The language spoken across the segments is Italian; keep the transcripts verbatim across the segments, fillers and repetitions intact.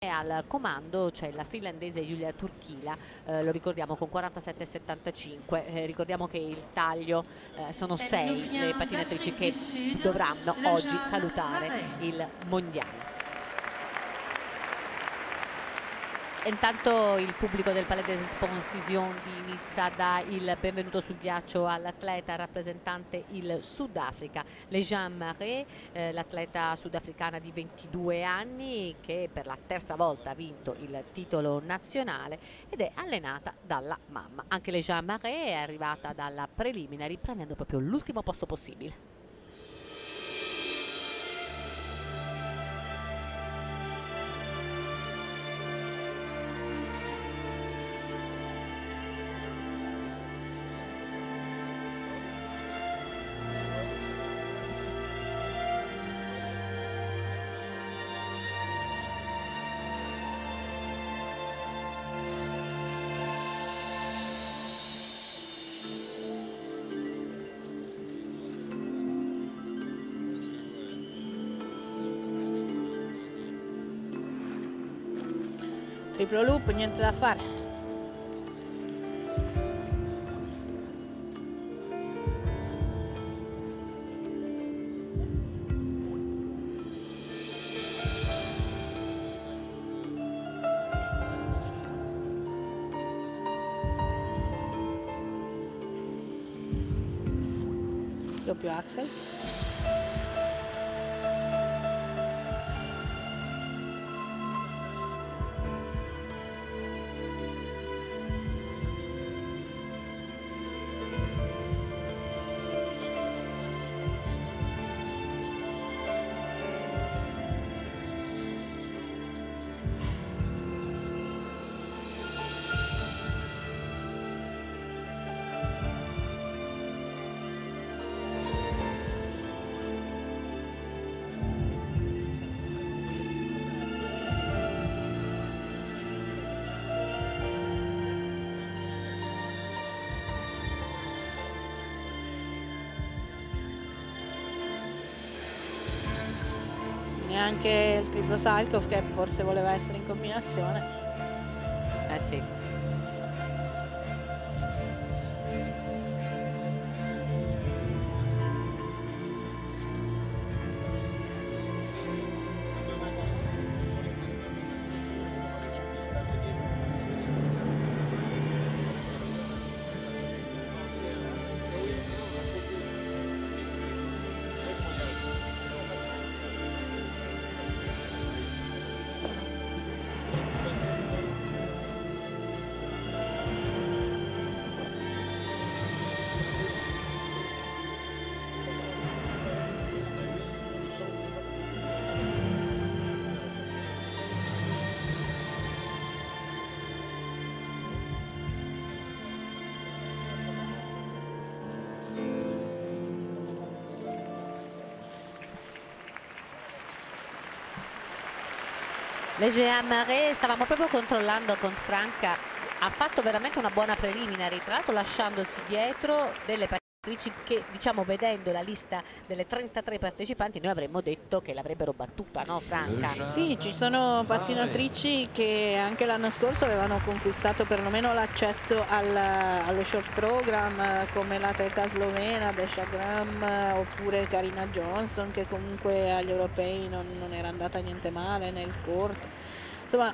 al comando c'è la finlandese Julia Turkila, eh, lo ricordiamo con quarantasette virgola settantacinque, eh, ricordiamo che il taglio eh, sono sei le patinatrici che dovranno oggi salutare il mondiale. Intanto il pubblico del Palais des Expositions di Nizza dà il benvenuto sul ghiaccio all'atleta rappresentante il Sudafrica, Lejean Marais, eh, l'atleta sudafricana di ventidue anni che per la terza volta ha vinto il titolo nazionale ed è allenata dalla mamma. Anche Lejean Marais è arrivata dalla preliminary prendendo proprio l'ultimo posto possibile. Triplo loop, niente da fare. Doppio axel. Neanche il triplo Salchow, che forse voleva essere in combinazione. Eh sì. Lejean Marais, stavamo proprio controllando con Franca, ha fatto veramente una buona preliminary, tra l'altro lasciandosi dietro delle patinatrici che, diciamo, vedendo la lista delle trentatré partecipanti, noi avremmo detto che l'avrebbero battuta, no Franca? Sì, ci sono pattinatrici che anche l'anno scorso avevano conquistato perlomeno l'accesso al, allo short program, come l'atleta slovena Desha Gram oppure Karina Johnson, che comunque agli europei non, non era andata niente male nel corto. Insomma,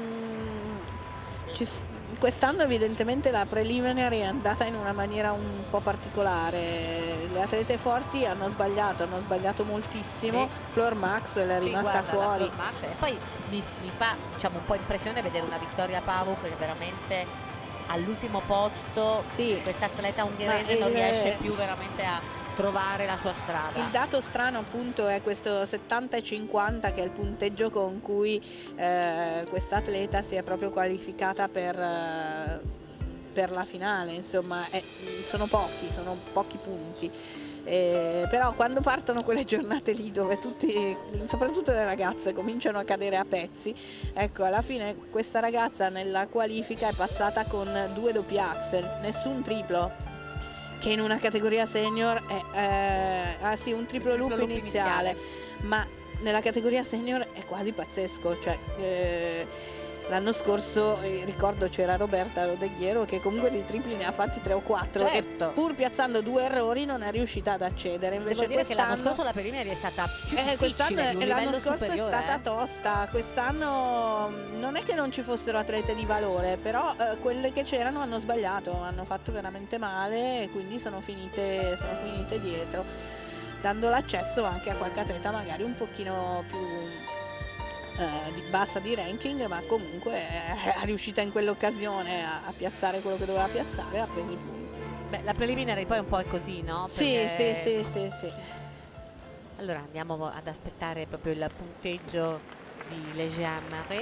mh, ci, quest'anno evidentemente la preliminary è andata in una maniera un po' particolare. Le atlete forti hanno sbagliato, hanno sbagliato moltissimo. Sì. Flor Maxwell è sì, rimasta guarda, fuori. E poi mi, mi fa, diciamo, un po' impressione vedere una Victoria Pavuk che veramente all'ultimo posto, sì, questa atleta ungherese non riesce più veramente a trovare la sua strada. Il dato strano appunto è questo settanta e cinquanta, che è il punteggio con cui eh, questa atleta si è proprio qualificata per, eh, per la finale. Insomma, è, sono pochi, sono pochi punti. Eh, però quando partono quelle giornate lì dove tutti, soprattutto le ragazze, cominciano a cadere a pezzi, ecco, alla fine questa ragazza nella qualifica è passata con due doppi axel, nessun triplo, che in una categoria senior è eh, ah sì, un triplo, triplo loop, loop iniziale, iniziale, ma nella categoria senior è quasi pazzesco, cioè eh, l'anno scorso eh, ricordo c'era Roberta Rodeghiero che comunque di tripli ne ha fatti tre o quattro, certo. e pur piazzando due errori non è riuscita ad accedere. Invece Devo dire che l'anno quest'anno scorso la preliminare è stata più eh, quest'anno difficile, di un l'anno livello scorso superiore, è stata eh. tosta, quest'anno non è che non ci fossero atlete di valore, però eh, quelle che c'erano hanno sbagliato, hanno fatto veramente male e quindi sono finite, sono finite dietro, dando l'accesso anche a qualche atleta magari un pochino più eh, di bassa di ranking, ma comunque eh, è riuscita in quell'occasione a, a piazzare quello che doveva piazzare e ha preso i punti. Beh, la preliminare poi un po' è così, no? Sì, Perché... sì, sì, sì, sì. Allora andiamo ad aspettare proprio il punteggio di Lejean Marais.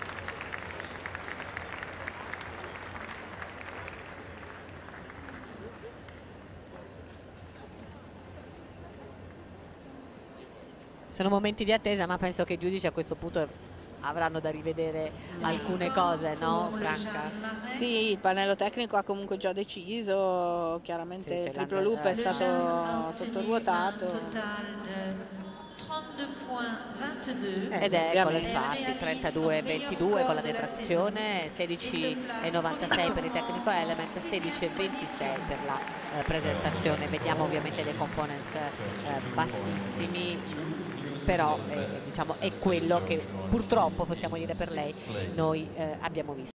Sono momenti di attesa, ma penso che i giudici a questo punto avranno da rivedere alcune cose, no, Franca? Sì, il pannello tecnico ha comunque già deciso, chiaramente Sì, il triplo loop è stato sottoruotato. Ed eccolo infatti, trentadue ventidue con la detrazione, sedici e novantasei per il technical element, sedici e ventisei per la eh, presentazione. Vediamo ovviamente dei components eh, bassissimi, però eh, diciamo è quello che purtroppo, possiamo dire per lei, noi eh, abbiamo visto.